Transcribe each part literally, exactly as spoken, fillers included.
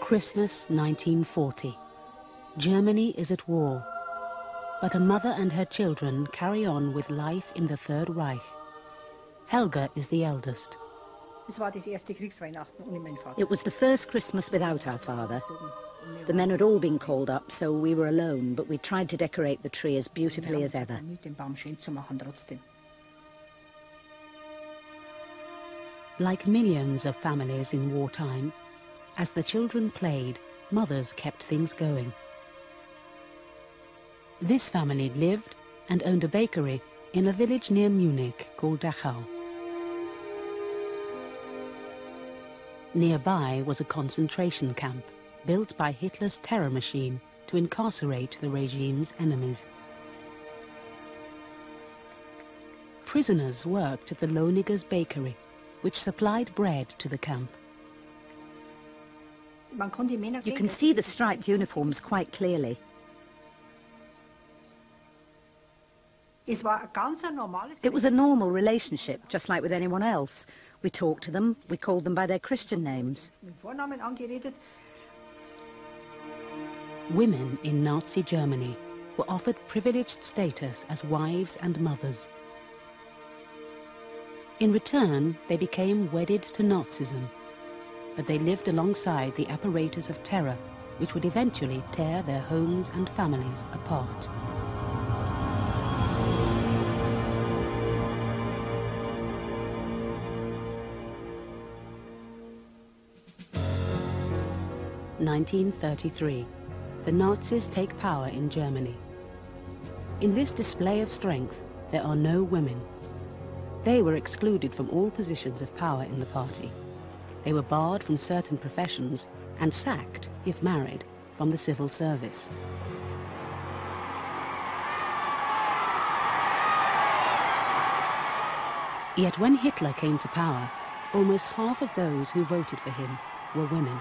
Christmas nineteen forty. Germany is at war, but a mother and her children carry on with life in the Third Reich. Helga is the eldest. It was the first Christmas without our father. The men had all been called up, so we were alone, but we tried to decorate the tree as beautifully as ever. Like millions of families in wartime, as the children played, mothers kept things going. This family lived and owned a bakery in a village near Munich called Dachau. Nearby was a concentration camp built by Hitler's terror machine to incarcerate the regime's enemies. Prisoners worked at the Lohniger's bakery, which supplied bread to the camp. You can see the striped uniforms quite clearly. It was a normal relationship, just like with anyone else. We talked to them, we called them by their Christian names. Women in Nazi Germany were offered privileged status as wives and mothers. In return, they became wedded to Nazism, but they lived alongside the apparatus of terror, which would eventually tear their homes and families apart. nineteen thirty-three. The Nazis take power in Germany. In this display of strength, there are no women. They were excluded from all positions of power in the party. They were barred from certain professions and sacked, if married, from the civil service. Yet when Hitler came to power, almost half of those who voted for him were women.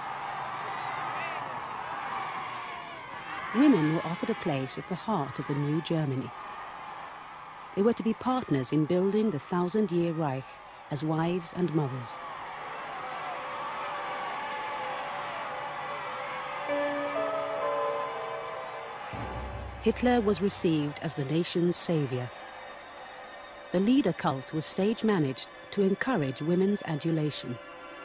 Women were offered a place at the heart of the new Germany. They were to be partners in building the thousand-year Reich as wives and mothers. Hitler was received as the nation's savior. The leader cult was stage-managed to encourage women's adulation.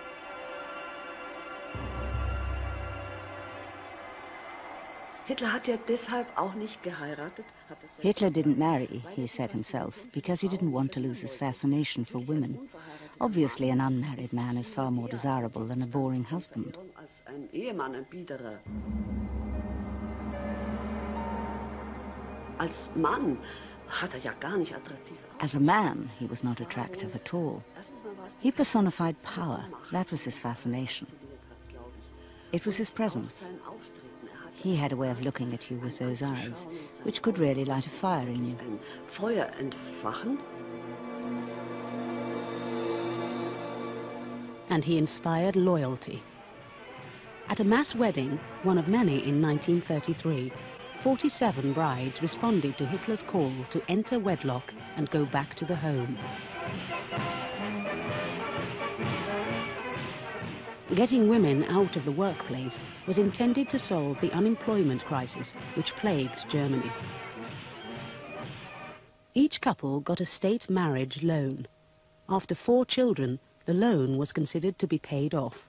Hitler didn't marry, he said himself, because he didn't want to lose his fascination for women. Obviously, an unmarried man is far more desirable than a boring husband. As a man, he was not attractive at all. He personified power. That was his fascination. It was his presence. He had a way of looking at you with those eyes, which could really light a fire in you. And he inspired loyalty. At a mass wedding, one of many in nineteen thirty-three, forty-seven brides responded to Hitler's call to enter wedlock and go back to the home. Getting women out of the workplace was intended to solve the unemployment crisis which plagued Germany. Each couple got a state marriage loan. After four children, the loan was considered to be paid off.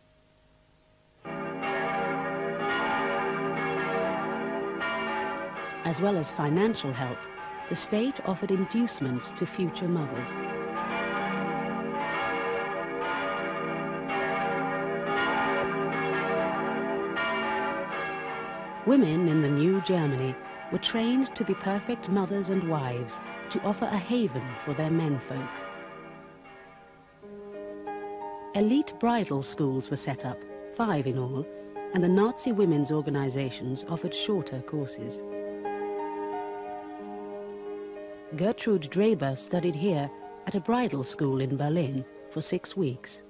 As well as financial help, the state offered inducements to future mothers. Women in the new Germany were trained to be perfect mothers and wives, to offer a haven for their menfolk. Elite bridal schools were set up, five in all, and the Nazi women's organizations offered shorter courses. Gertrude Draber studied here at a bridal school in Berlin for six weeks.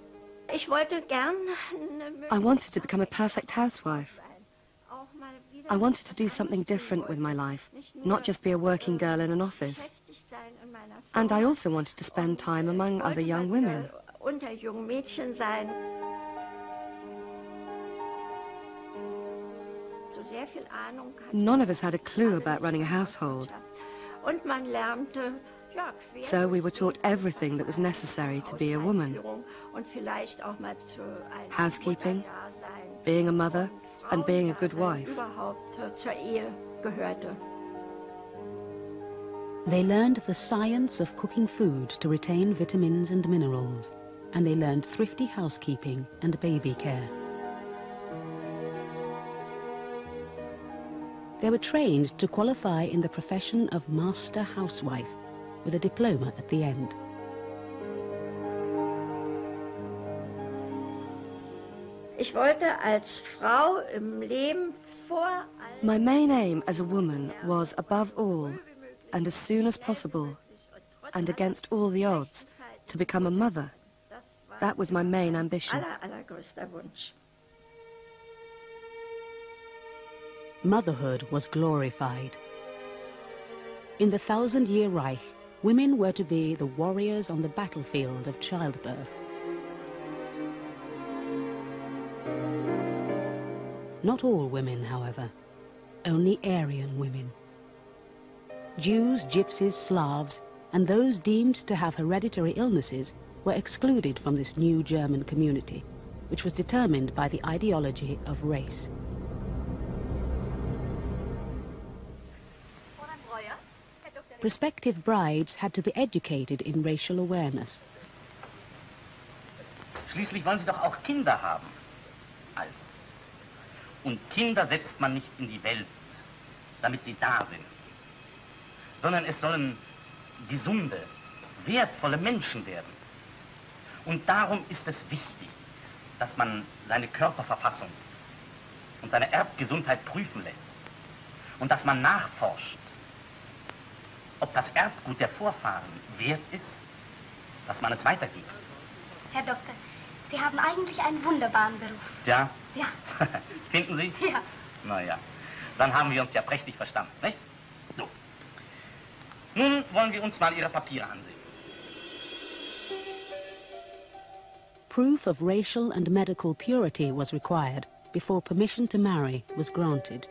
I wanted to become a perfect housewife. I wanted to do something different with my life, not just be a working girl in an office. And I also wanted to spend time among other young women. None of us had a clue about running a household. So we were taught everything that was necessary to be a woman. Housekeeping, being a mother, and being a good wife. They learned the science of cooking food to retain vitamins and minerals, and they learned thrifty housekeeping and baby care. They were trained to qualify in the profession of master housewife, with a diploma at the end. My main aim as a woman was, above all, and as soon as possible, and against all the odds, to become a mother. That was my main ambition. Motherhood was glorified. In the Thousand-Year Reich, women were to be the warriors on the battlefield of childbirth. Not all women, however, only Aryan women. Jews, Gypsies, Slavs, and those deemed to have hereditary illnesses were excluded from this new German community, which was determined by the ideology of race. Prospective brides had to be educated in racial awareness. Schließlich wollen sie doch auch Kinder haben. Also. Und Kinder setzt man nicht in die Welt, damit sie da sind, sondern es sollen gesunde, wertvolle Menschen werden. Und darum ist es wichtig, dass man seine Körperverfassung und seine Erbgesundheit prüfen lässt und dass man nachforscht, ob das Erbgut der Vorfahren wert ist, dass man es weitergibt. Herr Doktor, Sie haben eigentlich einen wunderbaren Beruf. Ja? Ja. Finden Sie? Ja. Na ja, dann haben wir uns ja prächtig verstanden, nicht? So. Nun wollen wir uns mal Ihre Papiere ansehen. Proof of racial and medical purity was required before permission to marry was granted.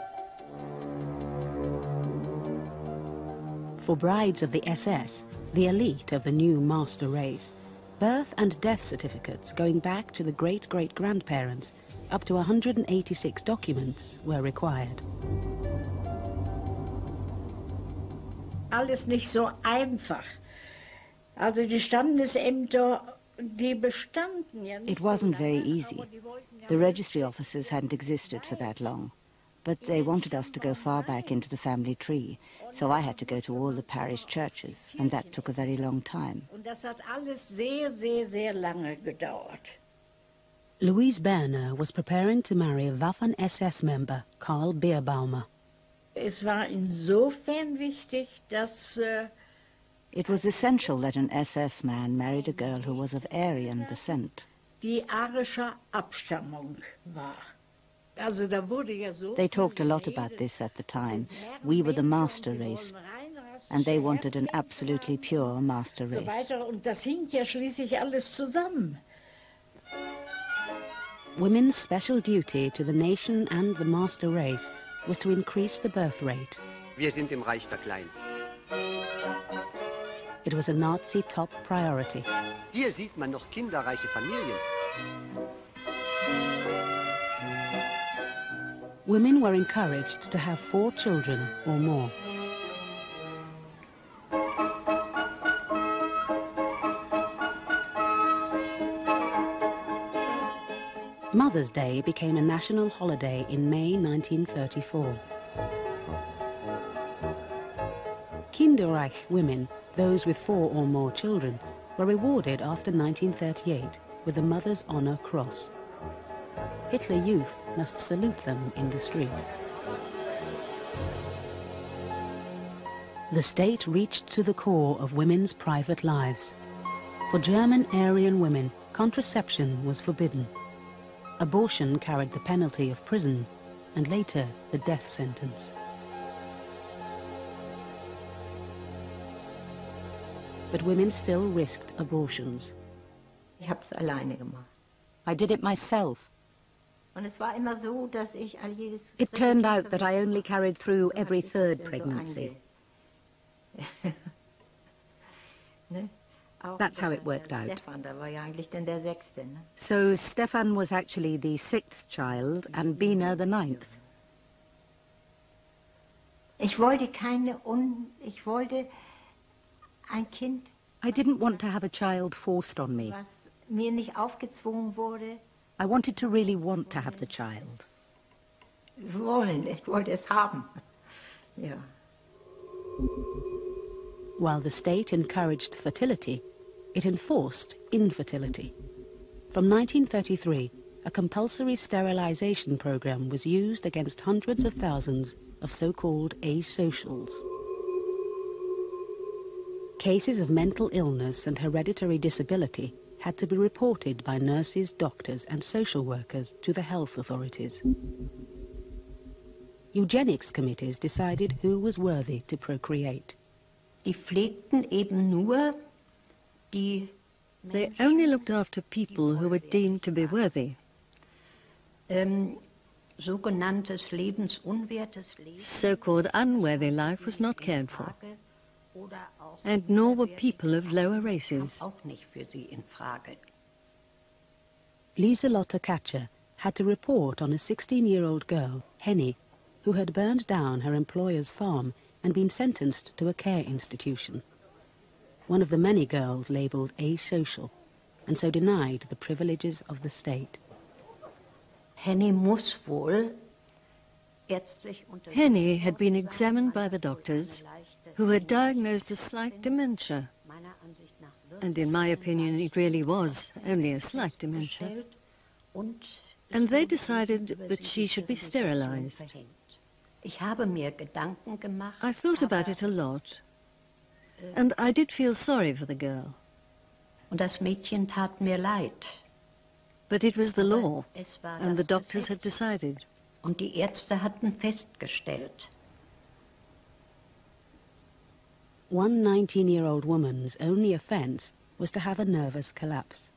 For brides of the S S, the elite of the new master race, birth and death certificates going back to the great-great-grandparents, up to one hundred eighty-six documents, were required. Alles nicht so einfach. Also die Standesämter, die bestanden ja nicht. It wasn't very easy. The registry offices hadn't existed for that long. But they wanted us to go far back into the family tree, so I had to go to all the parish churches, and that took a very long time. Und das hat alles sehr, sehr, sehr lange gedauert. Louise Berner was preparing to marry Waffen-S S member Karl Beerbaumer. Es war insofern wichtig, dass uh, It was essential that an S S man married a girl who was of Aryan descent. die arische Abstammung war. Also da wurde ja so They talked a lot about this at the time. We were the master race, and they wanted an absolutely pure master so race. weiter, und das hing ja schließlich alles zusammen. Women's special duty to the nation and the master race was to increase the birth rate. Wir sind im Reich der Kleinsten. It was a Nazi top priority. Hier sieht man noch kinderreiche Familien. Women were encouraged to have four children or more. Mother's Day became a national holiday in May nineteen thirty-four. Kinderreich women, those with four or more children, were rewarded after nineteen thirty-eight with the Mother's Honor Cross. Hitler Youth must salute them in the street. The state reached to the core of women's private lives. For German Aryan women, contraception was forbidden. Abortion carried the penalty of prison and later the death sentence. But women still risked abortions. Ich habe es alleine gemacht. I did it myself. It turned out that I only carried through every third pregnancy. That's how it worked out. So Stefan was actually the sixth child and Bina the ninth. Ich wollte keine un ich wollte ein Kind. I didn't want to have a child forced on me. Was mir nicht aufgezwungen wurde. I wanted to really want to have the child. Wollen, ich wollte es haben. Ja. While the state encouraged fertility, it enforced infertility. From nineteen thirty-three, a compulsory sterilization program was used against hundreds of thousands of so-called asocials. Cases of mental illness and hereditary disability had to be reported by nurses, doctors and social workers to the health authorities. Eugenics committees decided who was worthy to procreate. Die pflegten eben nur die. They only looked after people who were deemed to be worthy. Um, sogenanntes lebensunwertes Leben. So-called unworthy life was not cared for, and nor were people of lower races. Auch nicht für sie in Frage. Lieselotte Katcher had to report on a sixteen-year-old girl, Henny, who had burned down her employer's farm and been sentenced to a care institution. One of the many girls labelled asocial, and so denied the privileges of the state. Henny muss wohl ärztlich unter Henny had been examined by the doctors, who had diagnosed a slight dementia. And in my opinion, it really was only a slight dementia. And they decided that she should be sterilized. I thought about it a lot, and I did feel sorry for the girl. Und das Mädchen tat mir leid. But it was the law, and the doctors had decided. Und die Ärzte hatten festgestellt. One nineteen-year-old woman's only offence was to have a nervous collapse.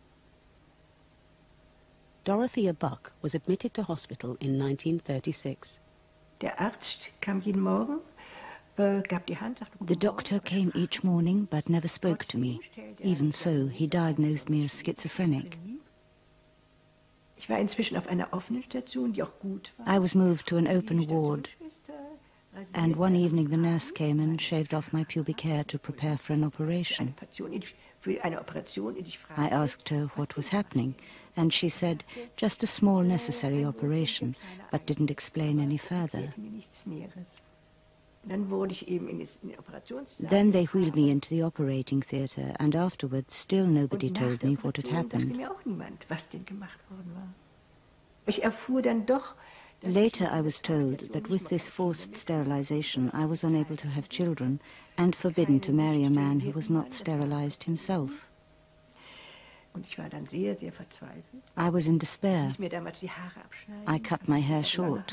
Dorothea Buck was admitted to hospital in nineteen thirty-six. Der Arzt kam jeden Morgen, äh, gab die Hand, sagte, The doctor came each morning but never spoke to me. Even so, he diagnosed me as schizophrenic. Ich war inzwischen auf einer offenen Station, die auch gut war. I was moved to an open ward, and one evening the nurse came and shaved off my pubic hair to prepare for an operation. I asked her what was happening, and she said, just a small necessary operation, but didn't explain any further. Then they wheeled me into the operating theatre, and afterwards still nobody told me what had happened. Later I was told that with this forced sterilization I was unable to have children and forbidden to marry a man who was not sterilized himself. I was in despair. I cut my hair short,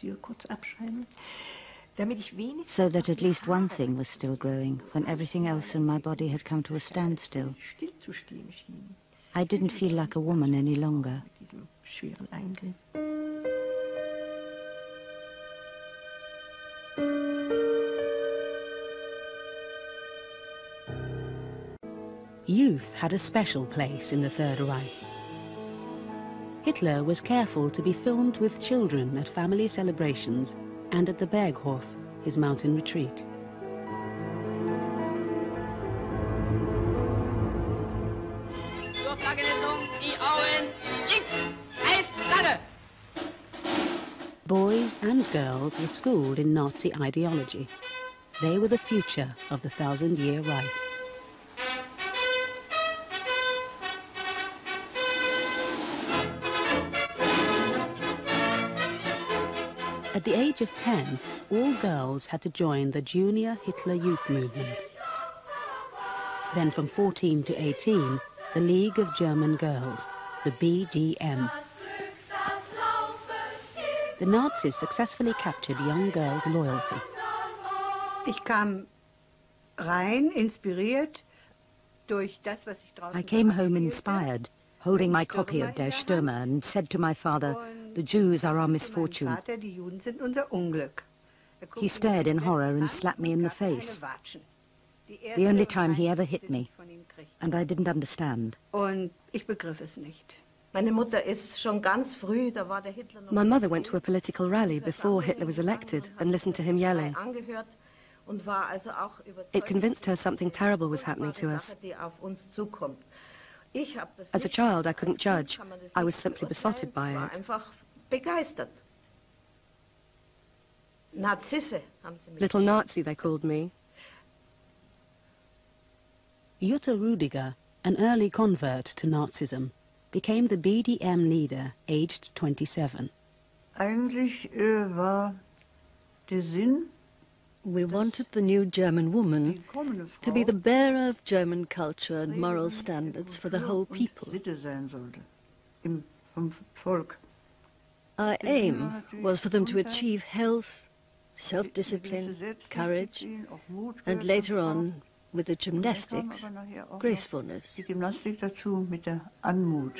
so that at least one thing was still growing when everything else in my body had come to a standstill. I didn't feel like a woman any longer. Youth had a special place in the Third Reich. Hitler was careful to be filmed with children at family celebrations and at the Berghof, his mountain retreat. Zur Flaggenhitzung, die Augen links, Eis, Flagge! Boys and girls were schooled in Nazi ideology. They were the future of the Thousand-Year Reich. At the age of ten, all girls had to join the Junior Hitler Youth Movement. Then from fourteen to eighteen, the League of German Girls, the B D M. The Nazis successfully captured young girls' loyalty. Ich kam rein, inspiriert durch das, was ich draußen. I came home inspired, holding my copy of Der Stürmer, and said to my father, The Jews are our misfortune. He stared in horror and slapped me in the face. The only time he ever hit me. And I didn't understand. My mother went to a political rally before Hitler was elected and listened to him yelling. It convinced her something terrible was happening to us. As a child, I couldn't judge. I was simply besotted by it. Little Nazi, they called me. Jutta Rüdiger, an early convert to Nazism, became the B D M leader aged twenty-seven. Eigentlich war der Sinn, we wanted the new German woman to be the bearer of German culture and moral standards for the whole people. Our aim was for them to achieve health, self-discipline, courage, and later on, with the gymnastics, gracefulness. Die Gymnastik dazu mit der Anmut.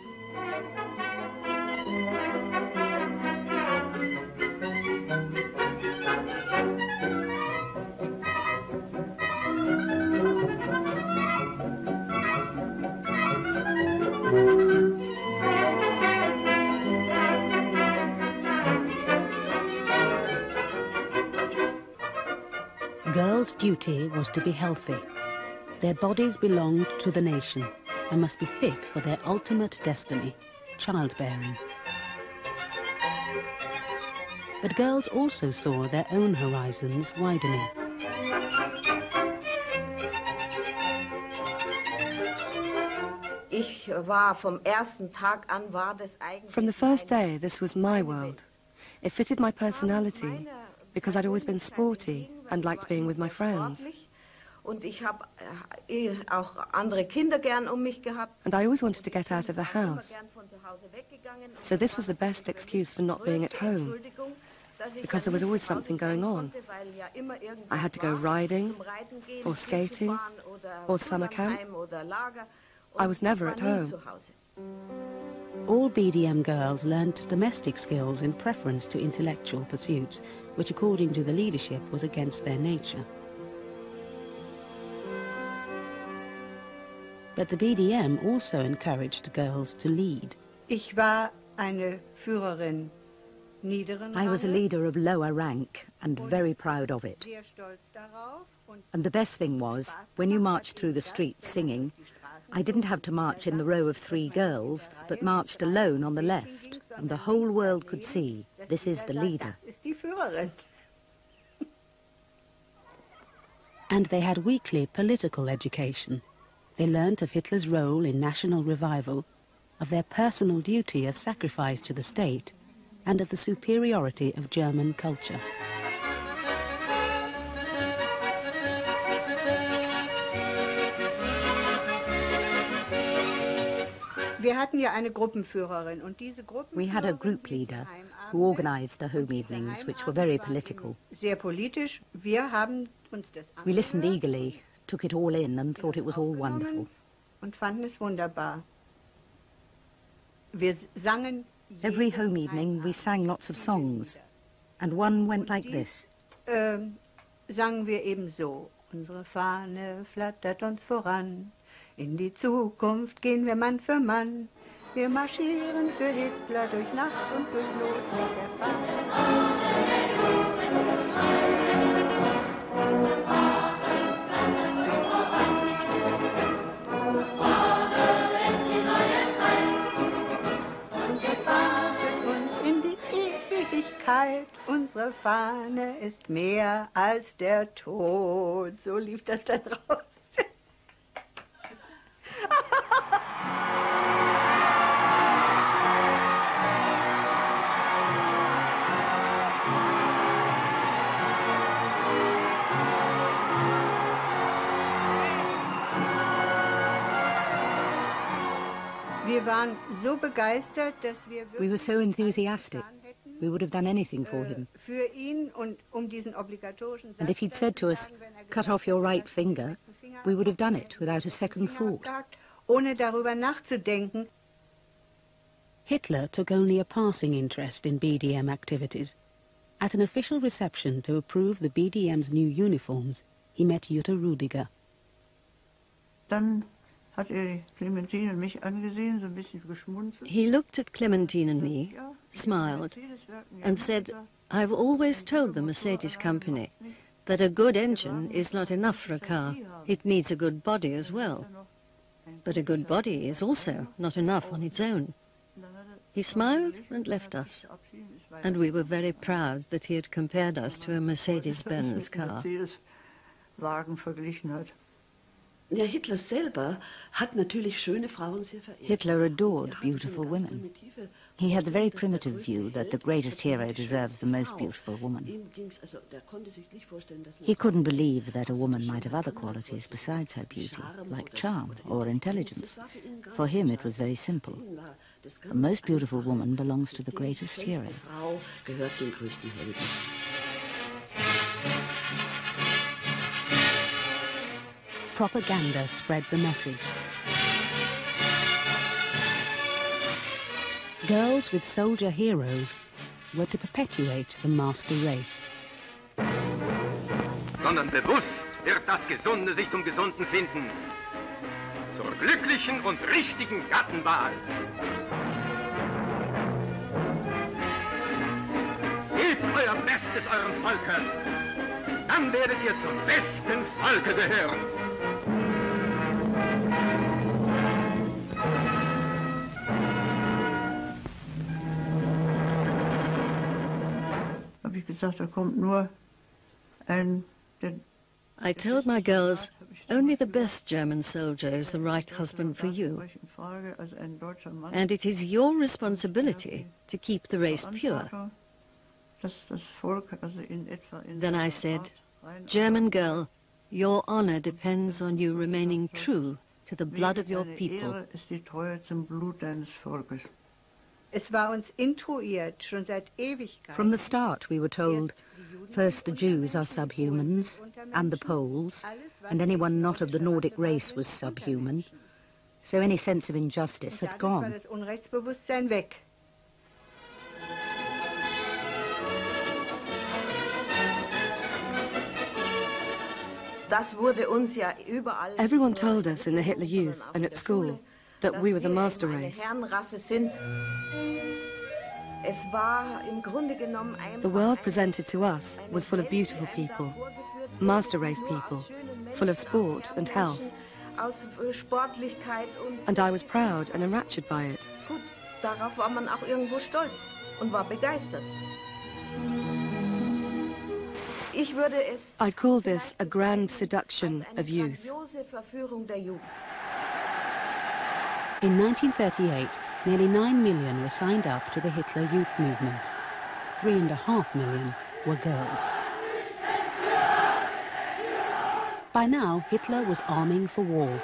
Girls' duty was to be healthy. Their bodies belonged to the nation and must be fit for their ultimate destiny, childbearing. But girls also saw their own horizons widening. From the first day, this was my world. It fitted my personality, because I'd always been sporty and liked being with my friends. And I always wanted to get out of the house. So this was the best excuse for not being at home, because there was always something going on. I had to go riding, or skating, or summer camp. I was never at home. All B D M girls learnt domestic skills in preference to intellectual pursuits, which according to the leadership was against their nature. But the B D M also encouraged girls to lead. Ich war eine Führerin niederen I was a leader of lower rank and very proud of it. And the best thing was, when you marched through the streets singing, I didn't have to march in the row of three girls, but marched alone on the left, and the whole world could see, this is the leader. And they had weekly political education. They learnt of Hitler's role in national revival, of their personal duty of sacrifice to the state, and of the superiority of German culture. We had a group leader who organized the home evenings, which were very political. We listened eagerly, took it all in, and thought it was all wonderful. Every home evening we sang lots of songs, and one went like this. Sangen wir ebenso. Unsere Fahne flattert uns voran. In die Zukunft gehen wir Mann für Mann. Wir marschieren für Hitler durch Nacht und durch Not mit der Fahne. Unsere Fahne führt uns in die Ewigkeit. Unsere Fahne ist mehr als der Tod. So lief das dann raus. We were so enthusiastic. We would have done anything for him. And if he'd said to us, cut off your right finger, we would have done it without a second thought. Hitler took only a passing interest in B D M activities. At an official reception to approve the B D M's new uniforms, he met Jutta Rüdiger. Dann hat er Clementine und mich angesehen, so ein bisschen geschmunzelt. He looked at Clementine and me, smiled, and said, "I've always told the Mercedes company that a good engine is not enough for a car. It needs a good body as well. But a good body is also not enough on its own." He smiled and left us, and we were very proud that he had compared us to a Mercedes-Benz car. Ja, Hitler selber hat natürlich schöne Frauen sehr verehrt. Hitler adored beautiful women. He had the very primitive view that the greatest hero deserves the most beautiful woman. He couldn't believe that a woman might have other qualities besides her beauty, like charm or intelligence. For him it was very simple. The most beautiful woman belongs to the greatest hero. Frau gehört dem größten Helden. Propaganda spread the message. Girls with soldier heroes were to perpetuate the master race. Sondern bewusst wird das Gesunde sich zum Gesunden finden. Zur glücklichen und richtigen Gattenwahl. Gebt euer Bestes eurem Volke. Dann werdet ihr zum besten Volke gehören. Habe ich gesagt, da kommt nur ein... I told my girls, only the best German soldier is the right husband for you. And it is your responsibility to keep the race pure. Then I said, German girl, your honor depends on you remaining true to the blood of your people. From the start we were told, first the Jews are subhumans, and the Poles, and anyone not of the Nordic race was subhuman. So any sense of injustice had gone. Everyone told us in the Hitler Youth and at school that we were the master race. The world presented to us was full of beautiful people, master race people, full of sport and health. And I was proud and enraptured by it. I'd call this a grand seduction of youth. In nineteen thirty-eight, nearly nine million were signed up to the Hitler Youth movement. Three and a half million were girls. By now, Hitler was arming for war.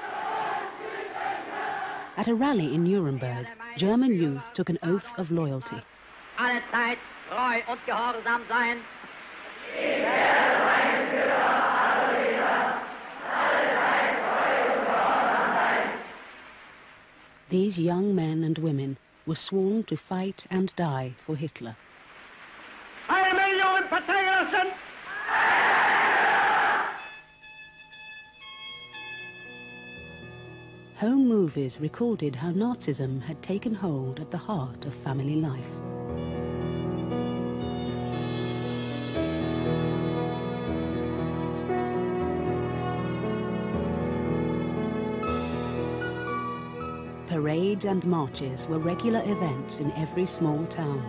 At a rally in Nuremberg, German youth took an oath of loyalty. Alle Zeit treu und gehorsam sein. These young men and women were sworn to fight and die for Hitler. Eine Million Parteigenossen! Home movies recorded how Nazism had taken hold at the heart of family life. Parades and marches were regular events in every small town.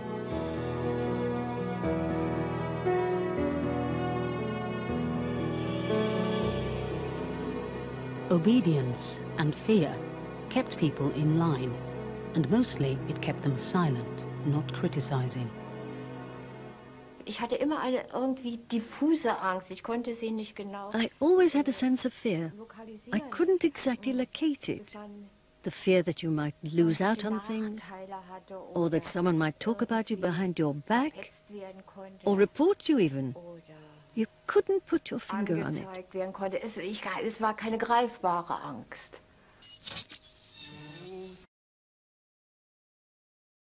Obedience and fear kept people in line, and mostly it kept them silent, not criticizing. Ich hatte immer eine irgendwie diffuse Angst. Ich konnte sie nicht genau. I always had a sense of fear. I couldn't exactly locate it. The fear that you might lose out on things, or that someone might talk about you behind your back, or report you even. You couldn't put your finger on it. Es war keine greifbare Angst.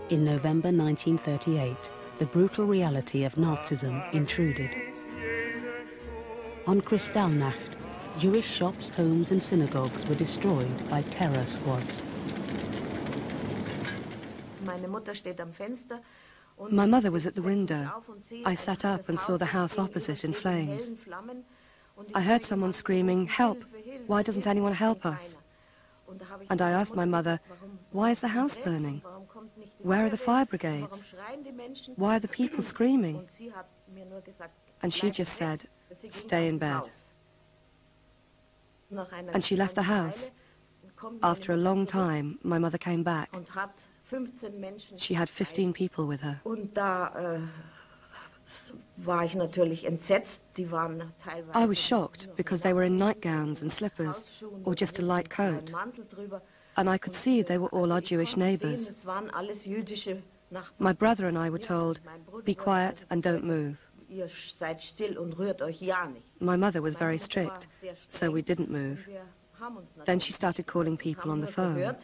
In November nineteen thirty-eight, the brutal reality of Nazism intruded. On Kristallnacht, Jewish shops, homes and synagogues were destroyed by terror squads. My mother was at the window. I sat up and saw the house opposite in flames. I heard someone screaming, "Help! Why doesn't anyone help us?" And I asked my mother, "Why is the house burning? Where are the fire brigades? Why are the people screaming?" And she just said, "Stay in bed." And she left the house. After a long time, my mother came back. She had fifteen people with her. I was shocked because they were in nightgowns and slippers, or just a light coat. And I could see they were all our Jewish neighbors. My brother and I were told, "Be quiet and don't move." My mother was very strict, so we didn't move. Then she started calling people on the phone.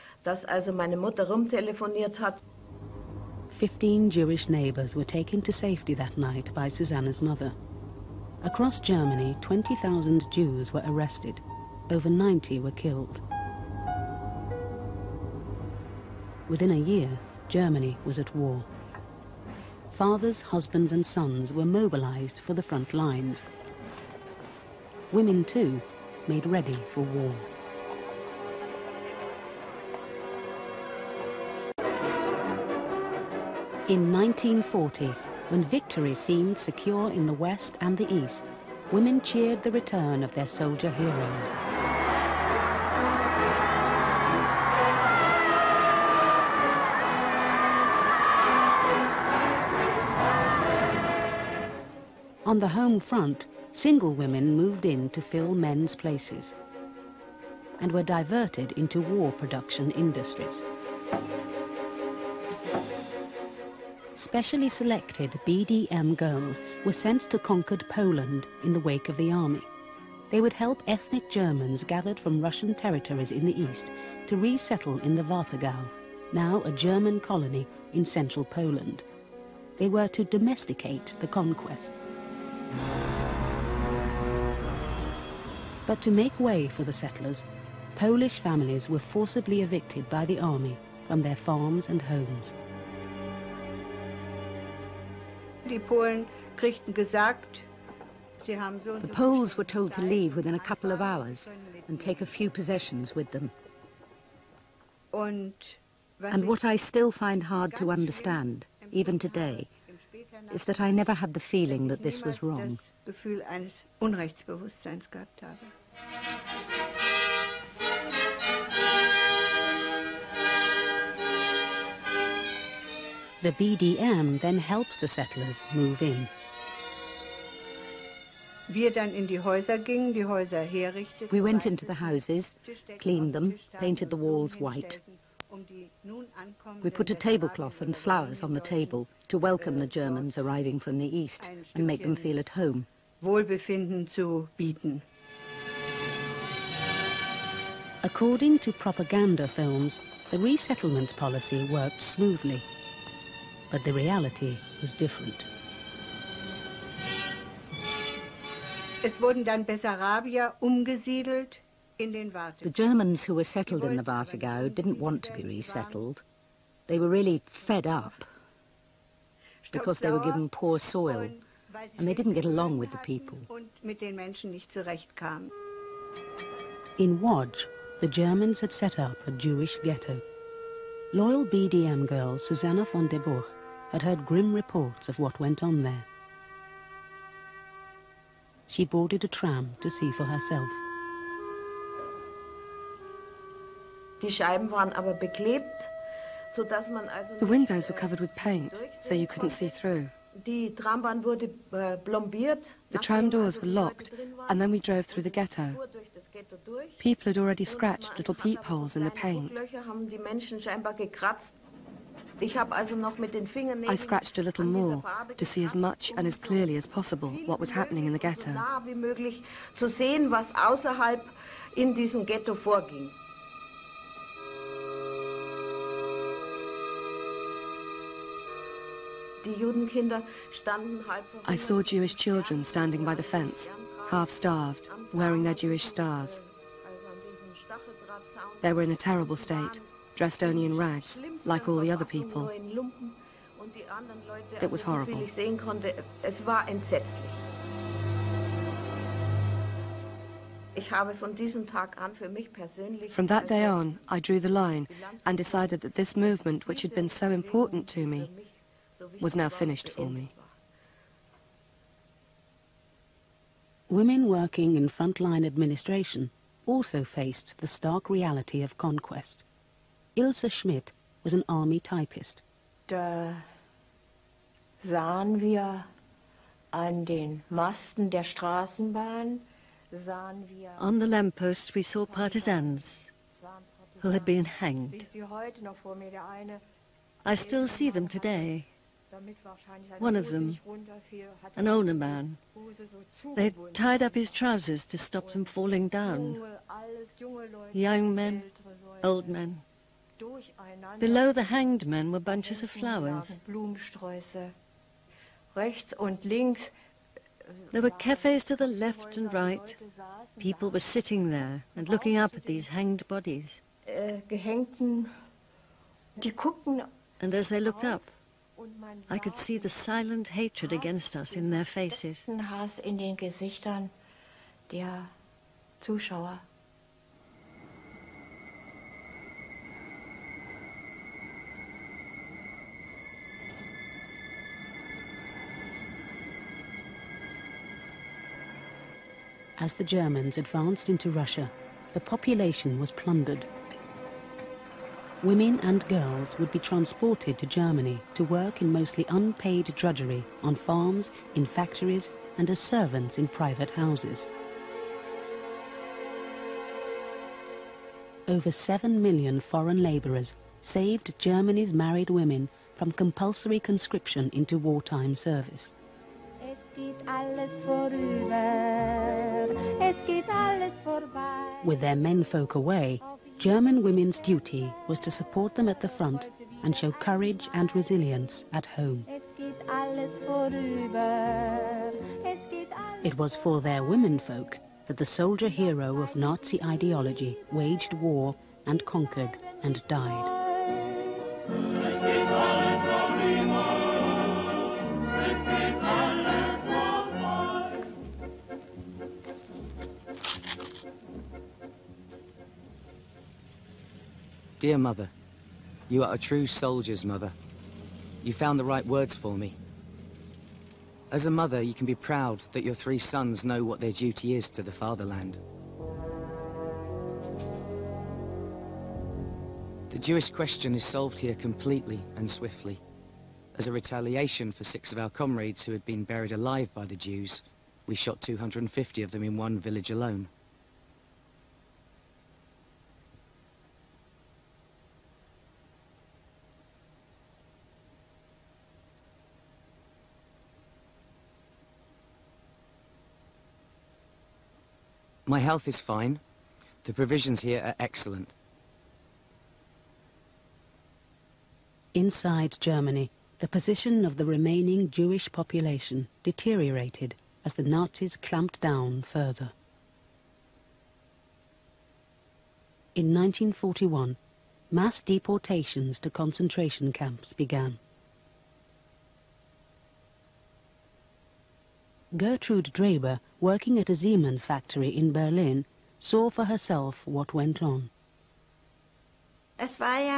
Fifteen Jewish neighbors were taken to safety that night by Susanna's mother. Across Germany, twenty thousand Jews were arrested. Over ninety were killed. Within a year, Germany was at war. Fathers, husbands and sons were mobilized for the front lines. Women, too, made ready for war. In nineteen forty, when victory seemed secure in the West and the East, women cheered the return of their soldier heroes. On the home front, single women moved in to fill men's places and were diverted into war production industries. Specially selected B D M girls were sent to conquered Poland in the wake of the army. They would help ethnic Germans gathered from Russian territories in the east to resettle in the Warthegau, now a German colony in central Poland. They were to domesticate the conquest. But to make way for the settlers, Polish families were forcibly evicted by the army from their farms and homes. The Poles were told to leave within a couple of hours and take a few possessions with them. And what I still find hard to understand, even today, is that I never had the feeling that this was wrong. The B D M then helped the settlers move in. We went into the houses, cleaned them, painted the walls white. We put a tablecloth and flowers on the table to welcome the Germans arriving from the east and make them feel at home. According to propaganda films, the resettlement policy worked smoothly. But the reality was different. The Germans who were settled in the Warthegau didn't want to be resettled. They were really fed up because they were given poor soil and they didn't get along with the people. In Łódź, the Germans had set up a Jewish ghetto. Loyal B D M girl Susanna von der Buch had heard grim reports of what went on there. She boarded a tram to see for herself. The windows were covered with paint, so you couldn't see through. The tram doors were locked, and then we drove through the ghetto. People had already scratched little peepholes in the paint. I scratched a little more to see as much and as clearly as possible what was happening in the ghetto. I saw Jewish children standing by the fence, half-starved, wearing their Jewish stars. They were in a terrible state, dressed only in rags, like all the other people. It was horrible. From that day on, I drew the line and decided that this movement, which had been so important to me, was now finished for me. Women working in frontline administration also faced the stark reality of conquest. Ilse Schmidt was an army typist. Da sahen wir an den Masten der Straßenbahn, sahen wir... On the lampposts we saw partisans who had been hanged. I still see them today. One of them, an older man, they had tied up his trousers to stop them falling down. Young men, old men. Below the hanged men were bunches of flowers. There were cafes to the left and right. People were sitting there and looking up at these hanged bodies. And as they looked up, I could see the silent hatred against us in their faces. Hass in den Gesichtern der Zuschauer. As the Germans advanced into Russia, the population was plundered. Women and girls would be transported to Germany to work in mostly unpaid drudgery on farms, in factories, and as servants in private houses. Over seven million foreign labourers saved Germany's married women from compulsory conscription into wartime service. Es geht alles vorüber, es geht alles vorbei. With their menfolk away, German women's duty was to support them at the front and show courage and resilience at home. It was for their womenfolk that the soldier hero of Nazi ideology waged war and conquered and died. Dear Mother, you are a true soldier's mother. You found the right words for me. As a mother, you can be proud that your three sons know what their duty is to the fatherland. The Jewish question is solved here completely and swiftly. As a retaliation for six of our comrades who had been buried alive by the Jews, we shot two hundred fifty of them in one village alone. My health is fine. The provisions here are excellent. Inside Germany, the position of the remaining Jewish population deteriorated as the Nazis clamped down further. In nineteen forty-one, mass deportations to concentration camps began. Gertrude Draber, working at a Siemens factory in Berlin, saw for herself what went on. It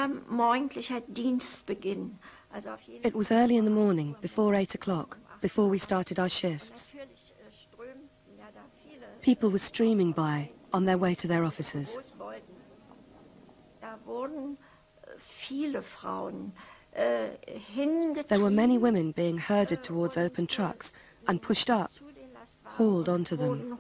was early in the morning, before eight o'clock, before we started our shifts. People were streaming by, on their way to their offices. There were many women being herded towards open trucks and pushed up, hauled onto them.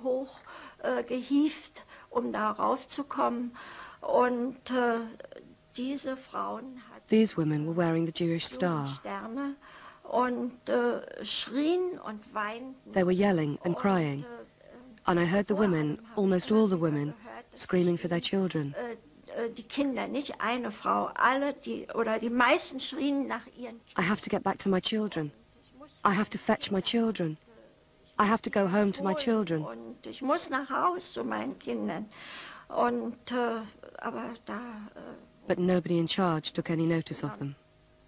These women were wearing the Jewish star. They were yelling and crying, and I heard the women, almost all the women, screaming for their children. I have to get back to my children. I have to fetch my children. I have to go home to my children. Und ich muss nach Haus zu meinen Kindern. Und, äh, aber da, äh, But nobody in charge took any notice of them.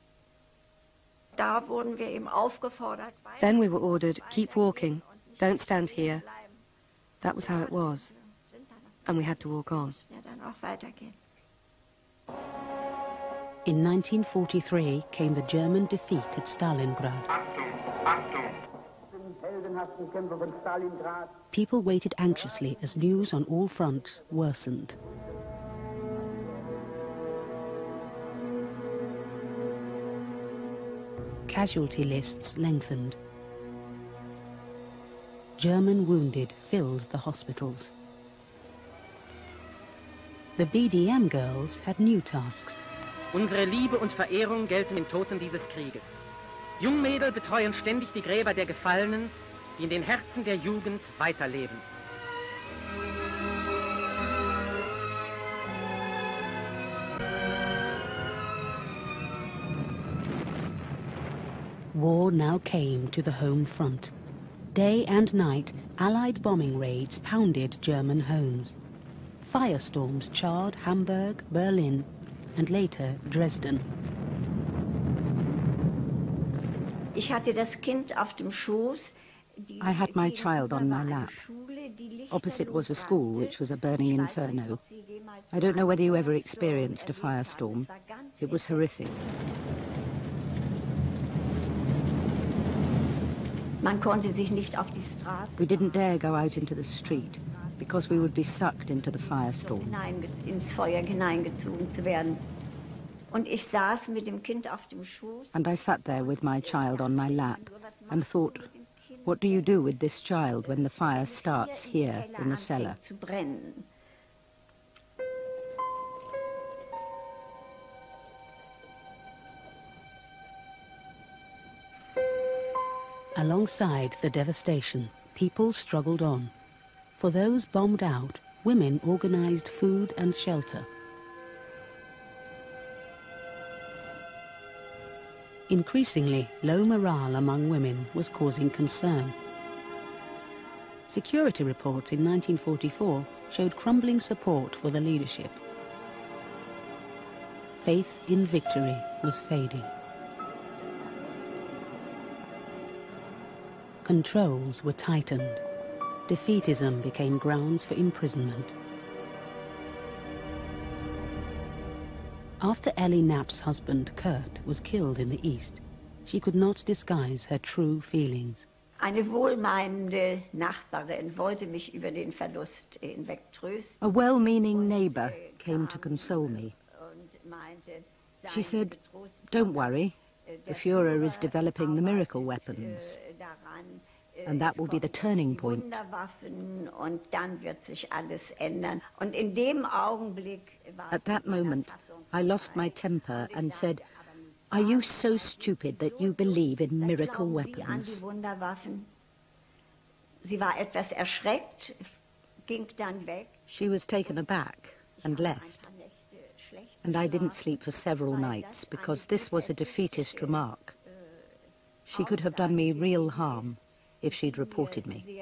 da wurden wir eben aufgefordert. Then we were ordered, keep walking, don't stand here. That was how it was. And we had to walk on. Ja, dann auch weitergehen. In nineteen forty-three came the German defeat at Stalingrad. People waited anxiously as news on all fronts worsened. Casualty lists lengthened. German wounded filled the hospitals. The B D M girls had new tasks. Unsere Liebe und Verehrung gelten den Toten dieses Krieges. Jungmädel betreuen ständig die Gräber der Gefallenen, die in den Herzen der Jugend weiterleben. War now came to the home front. Day and night, Allied bombing raids pounded German homes. Firestorms charred Hamburg, Berlin, and later Dresden. Ich hatte das Kind auf dem Schoß. I had my child on my lap. Opposite was a school, which was a burning inferno. I don't know whether you ever experienced a firestorm. It was horrific. Man konnte sich nicht auf die Straße. We didn't dare go out into the street because we would be sucked into the firestorm. Ins Feuer hineingezogen zu werden. Und ich saß mit dem Kind auf dem Schoß. And I sat there with my child on my lap and thought, what do you do with this child when the fire starts here in the cellar? Alongside the devastation, people struggled on. For those bombed out, women organized food and shelter. Increasingly, low morale among women was causing concern. Security reports in nineteen forty-four showed crumbling support for the leadership. Faith in victory was fading. Controls were tightened. Defeatism became grounds for imprisonment. After Ellie Knapp's husband, Kurt, was killed in the East, she could not disguise her true feelings. Eine wohlmeinende Nachbarin wollte mich über den Verlust hinweg trösten. A well-meaning neighbor came to console me. She said, don't worry, the Führer is developing the miracle weapons, and that will be the turning point. At that moment, I lost my temper and said, are you so stupid that you believe in miracle weapons? She was taken aback and left, and I didn't sleep for several nights because this was a defeatist remark. She could have done me real harm if she'd reported me.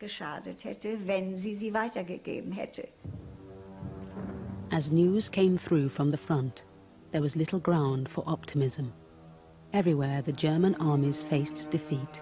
As news came through from the front, there was little ground for optimism. Everywhere the German armies faced defeat.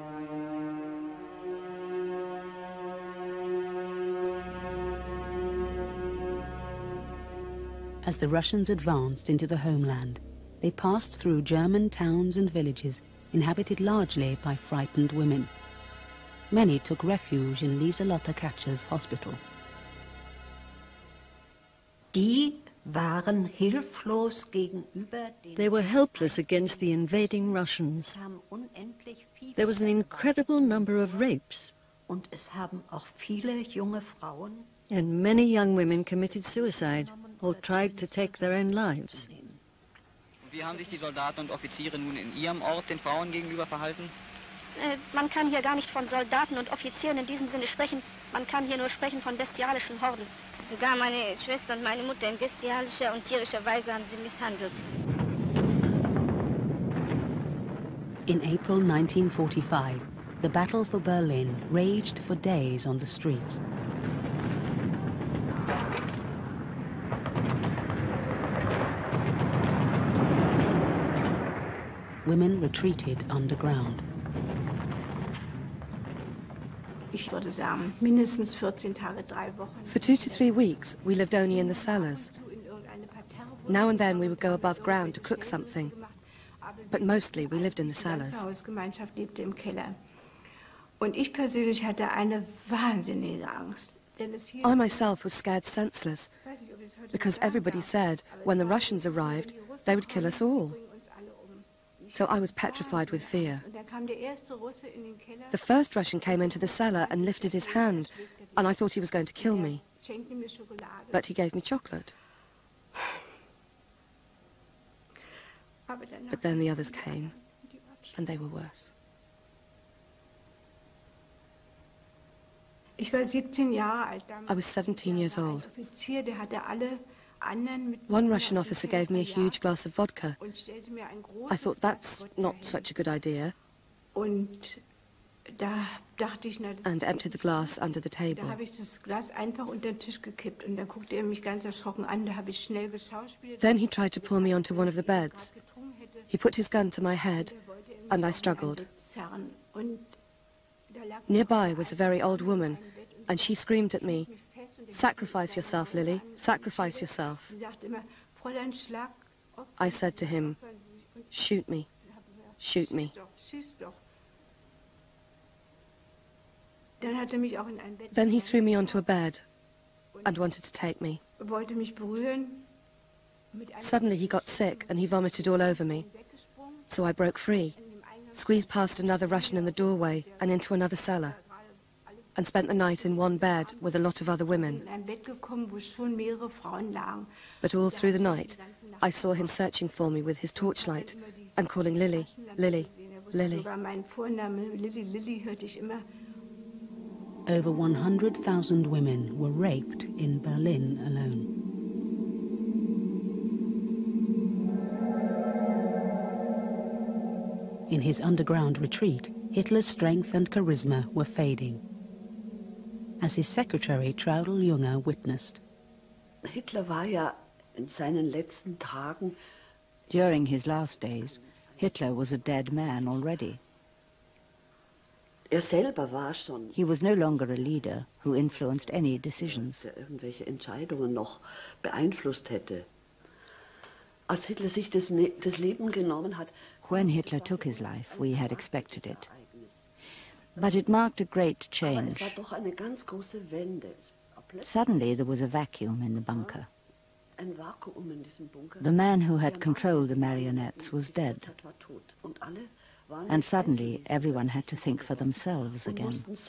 As the Russians advanced into the homeland, they passed through German towns and villages inhabited largely by frightened women. Many took refuge in Lieselotte Katcher's hospital. Die waren hilflos gegenüber den They were helpless against the invading Russians. There was an incredible number of rapes. Und es haben auch viele junge Frauen And many young women committed suicide or tried to take their own lives. Wie haben sich die Soldaten und Offiziere nun in Ihrem Ort den Frauen gegenüber verhalten? Äh, man kann hier gar nicht von Soldaten und Offizieren in diesem Sinne sprechen. Man kann hier nur sprechen von bestialischen Horden. Sogar meine Schwester und meine Mutter in bestialischer und tierischer Weise haben sie misshandelt. In April nineteen forty-five, the battle for Berlin raged for days on the streets. Women retreated underground. For two to three weeks, we lived only in the cellars. Now and then we would go above ground to cook something, but mostly we lived in the cellars. I myself was scared senseless, because everybody said when the Russians arrived, they would kill us all. So I was petrified with fear. The first Russian came into the cellar and lifted his hand, and I thought he was going to kill me. But he gave me chocolate. But then the others came, and they were worse. I was seventeen years old. One Russian officer gave me a huge glass of vodka. I thought that's not such a good idea, and emptied the glass under the table. Then he tried to pull me onto one of the beds. He put his gun to my head, and I struggled. Nearby was a very old woman, and she screamed at me, "Sacrifice yourself, Lily, sacrifice yourself." I said to him, "Shoot me, shoot me." Then he threw me onto a bed and wanted to take me. Suddenly he got sick and he vomited all over me. So I broke free, squeezed past another Russian in the doorway and into another cellar, and spent the night in one bed with a lot of other women. But all through the night, I saw him searching for me with his torchlight and calling Lily, Lily, Lily. Over one hundred thousand women were raped in Berlin alone. In his underground retreat, Hitler's strength and charisma were fading, as his secretary Traudl Junge witnessed. Hitler war ja in seinen letzten Tagen. During his last days, Hitler was a dead man already. Er selber war schon. He was no longer a leader who influenced any decisions. Der irgendwelche Entscheidungen noch beeinflusst hätte. Als Hitler sich das, das Leben genommen hat. When Hitler took his life, we had expected it. But it marked a great change. Suddenly there was a vacuum in the bunker. The man who had controlled the marionettes was dead. And suddenly everyone had to think for themselves again.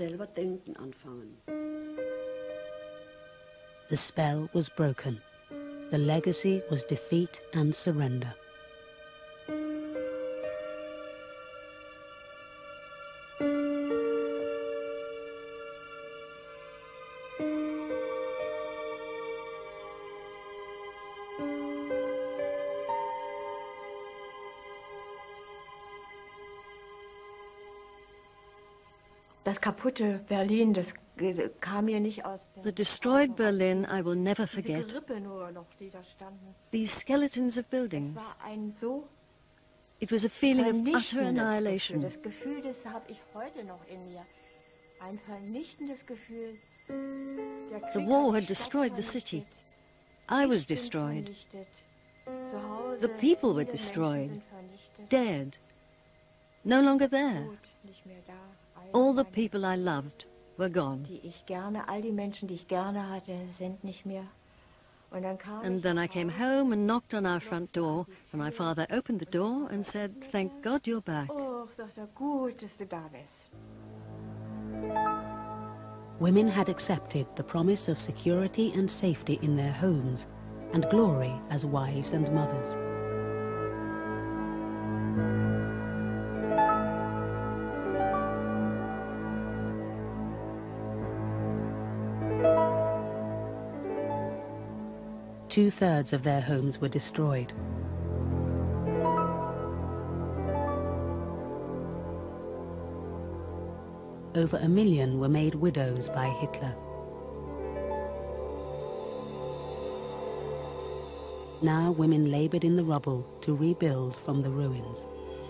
The spell was broken. The legacy was defeat and surrender. Das kaputte Berlin, das kam mir nicht aus. The destroyed Berlin I will never forget. These skeletons of buildings. It was a feeling of utter annihilation. Das Gefühl, das habe ich heute noch in mir. Ein vernichtendes Gefühl. The war had destroyed the city. I was destroyed. The people were destroyed, dead, no longer there. All the people I loved were gone. Die ich gerne, all die Menschen, die ich gerne hatte, sind nicht mehr. And then I came home and knocked on our front door, and my father opened the door and said, "Thank God you're back." Oh, sagt er, gut, dass du da bist. Women had accepted the promise of security and safety in their homes, and glory as wives and mothers. Two-thirds of their homes were destroyed. over a million were made widows by Hitler. Now women labored in the rubble to rebuild from the ruins.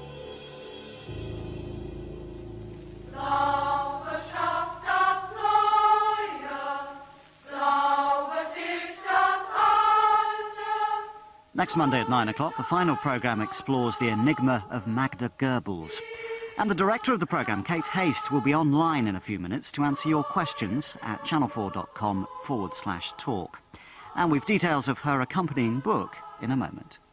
Next Monday at nine o'clock, the final programme explores the enigma of Magda Goebbels. And the director of the programme, Kate Haste, will be online in a few minutes to answer your questions at channel4.com forward slash talk. And we've details of her accompanying book in a moment.